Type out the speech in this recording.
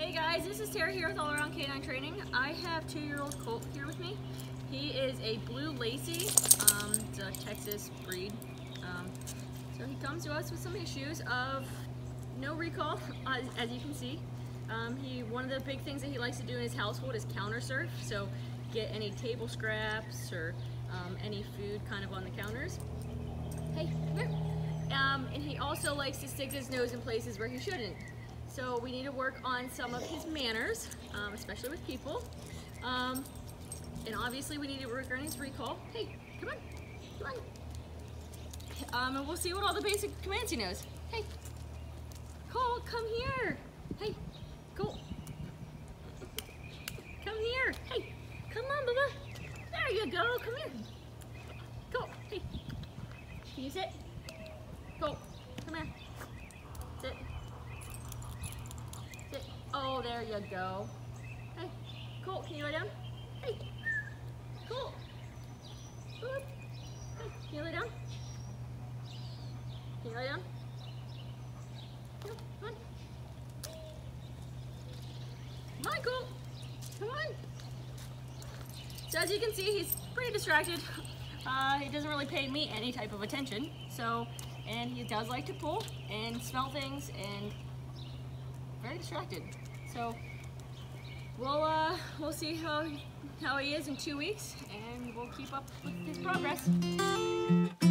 Hey guys, this is Tara here with All Around Canine Training. I have 2-year-old Colt here with me. He is a blue Lacey. It's a Texas breed. So he comes to us with some issues of no recall, as you can see. One of the big things that he likes to do in his household is counter surf. So get any table scraps or any food kind of on the counters. Hey, come here. And he also likes to stick his nose in places where he shouldn't. So we need to work on some of his manners, especially with people. And obviously we need to work on his recall. Hey, come on, come on. And we'll see what all the basic commands he knows. Hey, Colt, come here. Hey, Colt. Come here. Hey, come on, Bubba. There you go, come here. Colt, hey. Can you sit? Colt, come here. Sit. Sit. Oh, there you go. Hey, Colt, can you lay down? Hey, Colt. Good. Hey, can you lay down? Can you lay down? No, come on. Come on, Colt. Come on. So as you can see, he's pretty distracted. He doesn't really pay me any type of attention. And he does like to pull and smell things and very distracted. So we'll see how he is in 2 weeks, and we'll keep up with his progress.